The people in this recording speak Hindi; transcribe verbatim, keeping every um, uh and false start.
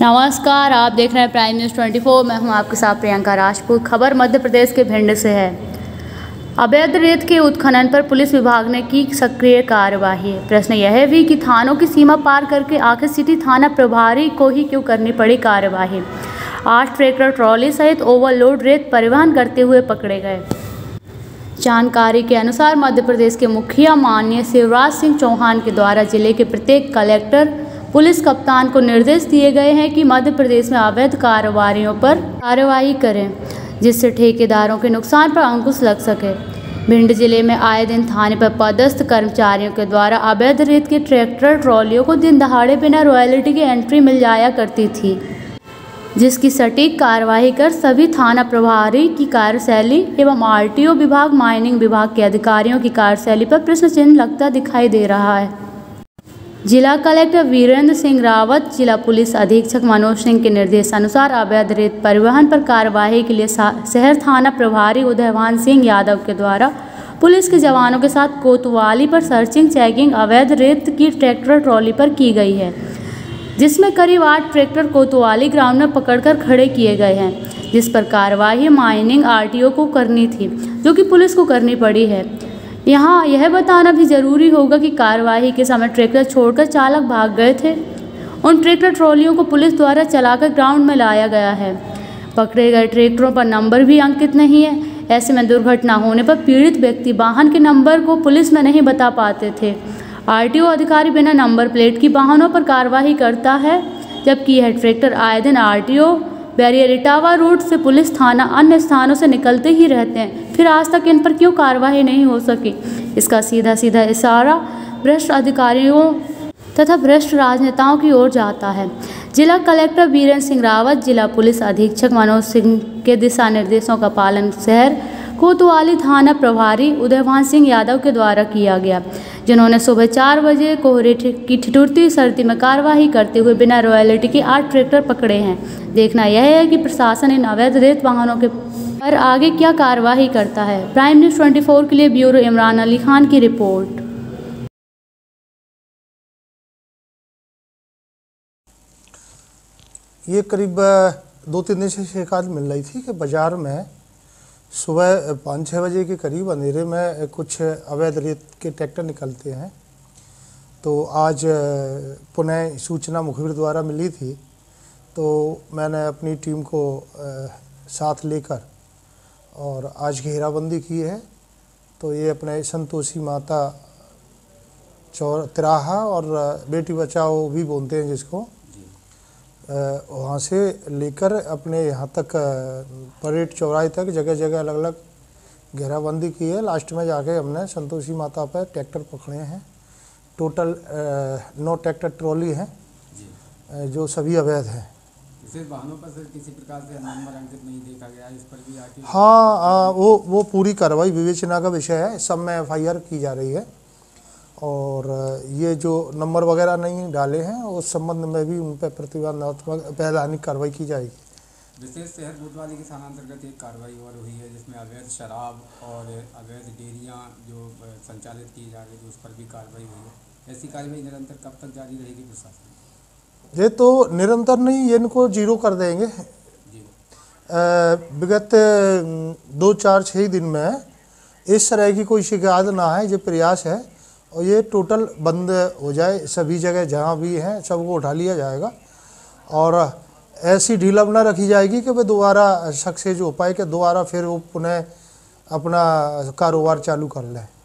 नमस्कार, आप देख रहे हैं प्राइम न्यूज़ चौबीस। मैं हूं आपके साथ प्रियंका राजपूत। खबर मध्य प्रदेश के भिंड से है। अवैध रेत के उत्खनन पर पुलिस विभाग ने की सक्रिय कार्यवाही। प्रश्न यह भी कि थानों की सीमा पार करके आखिर सिटी थाना प्रभारी को ही क्यों करनी पड़ी कार्यवाही। आठ ट्रैक्टर ट्रॉली सहित ओवरलोड रेत परिवहन करते हुए पकड़े गए। जानकारी के अनुसार मध्य प्रदेश के मुखिया माननीय शिवराज सिंह चौहान के द्वारा जिले के प्रत्येक कलेक्टर पुलिस कप्तान को निर्देश दिए गए हैं कि मध्य प्रदेश में अवैध कारोबारियों पर कार्रवाई करें, जिससे ठेकेदारों के नुकसान पर अंकुश लग सके। भिंड जिले में आए दिन थाने पर पदस्थ कर्मचारियों के द्वारा अवैध रेत के ट्रैक्टर ट्रॉलियों को दिन दहाड़े बिना रॉयल्टी की एंट्री मिल जाया करती थी, जिसकी सटीक कार्रवाई कर सभी थाना प्रभारी की कार्यशैली एवं आरटीओ विभाग, माइनिंग विभाग के अधिकारियों की कार्यशैली पर प्रश्न चिन्ह लगता दिखाई दे रहा है। जिला कलेक्टर वीरेंद्र सिंह रावत, जिला पुलिस अधीक्षक मनोज सिंह के निर्देशानुसार अवैध रेत परिवहन पर कार्यवाही के लिए शहर थाना प्रभारी उदयवान सिंह यादव के द्वारा पुलिस के जवानों के साथ कोतवाली पर सर्चिंग चेकिंग अवैध रेत की ट्रैक्टर ट्रॉली पर की गई है, जिसमें करीब आठ ट्रैक्टर कोतवाली ग्राउंड में पकड़कर खड़े किए गए हैं, जिस पर कार्यवाही माइनिंग आरटीओ को करनी थी, जो कि पुलिस को करनी पड़ी है। यहाँ यह बताना भी जरूरी होगा कि कार्यवाही के समय ट्रैक्टर छोड़कर चालक भाग गए थे। उन ट्रैक्टर ट्रॉलियों को पुलिस द्वारा चलाकर ग्राउंड में लाया गया है। पकड़े गए ट्रैक्टरों पर नंबर भी अंकित नहीं है। ऐसे में दुर्घटना होने पर पीड़ित व्यक्ति वाहन के नंबर को पुलिस में नहीं बता पाते थे। आरटीओ अधिकारी बिना नंबर प्लेट की वाहनों पर कार्रवाई करता है, जबकि यह ट्रैक्टर आए दिन आरटीओ बैरियर इटावा रोड से पुलिस थाना अन्य स्थानों से निकलते ही रहते हैं, फिर आज तक इन पर क्यों कार्रवाई नहीं हो सकी। इसका सीधा सीधा इशारा भ्रष्ट अधिकारियों तथा भ्रष्ट राजनेताओं की ओर जाता है। जिला कलेक्टर वीरेंद्र सिंह रावत, जिला पुलिस अधीक्षक मनोज सिंह के दिशा निर्देशों का पालन शहर कोतवाली थाना प्रभारी उदयवान सिंह यादव के द्वारा किया गया, जिन्होंने सुबह चार बजे कोहरे की ठिठुरती सर्दी में कार्यवाही करते हुए बिना रॉयल्टी के आठ ट्रैक्टर पकड़े हैं। देखना यह है कि प्रशासन इन अवैध रेत वाहनों के पर आगे क्या कार्यवाही करता है। प्राइम न्यूज़ चौबीस के लिए ब्यूरो इमरान अली खान की रिपोर्ट। ये करीब दो तीन दिन से शिकायत मिल रही थी कि बाज़ार में सुबह पाँच छः बजे के करीब अंधेरे में कुछ अवैध रेत के ट्रैक्टर निकलते हैं। तो आज पुनः सूचना मुखबिर द्वारा मिली थी, तो मैंने अपनी टीम को साथ लेकर और आज घेराबंदी की है। तो ये अपने संतोषी माता चौर तिराहा और बेटी बचाओ भी बोलते हैं जिसको, वहाँ से लेकर अपने यहाँ तक परेड चौराहे तक जगह जगह अलग अलग घेराबंदी की है। लास्ट में जाके हमने संतोषी माता पर ट्रैक्टर पकड़े हैं। टोटल नौ ट्रैक्टर ट्रॉली हैं जो सभी अवैध हैं। सिर्फ वाहनों पर सर किसी प्रकार से नंबर अंकित नहीं देखा गया, इस पर भी आके हाँ आ, वो वो पूरी कार्रवाई विवेचना का विषय है। सब में एफ आई आर की जा रही है और ये जो नंबर वगैरह नहीं डाले हैं उस संबंध में भी उन पर प्रतिबंधात्मक वैधानिक कार्रवाई की जाएगी। विशेष शहर कोतवाली के थाना अंतर्गत एक कार्रवाई और हुई है, जिसमें अवैध शराब और अवैध डेयरियाँ जो संचालित की जा रही थी उस पर भी कार्रवाई हुई है। ऐसी कार्रवाई निरंतर कब तक जारी रहेगी प्रशासन? ये तो निरंतर नहीं, ये इनको जीरो कर देंगे। विगत दो चार छः दिन में इस तरह की कोई शिकायत ना है, ये प्रयास है और ये टोटल बंद हो जाए। सभी जगह जहाँ भी हैं सबको उठा लिया जाएगा और ऐसी ढील न रखी जाएगी कि वे दोबारा सक्सेस हो पाए कि दोबारा फिर वो पुनः अपना कारोबार चालू कर लें।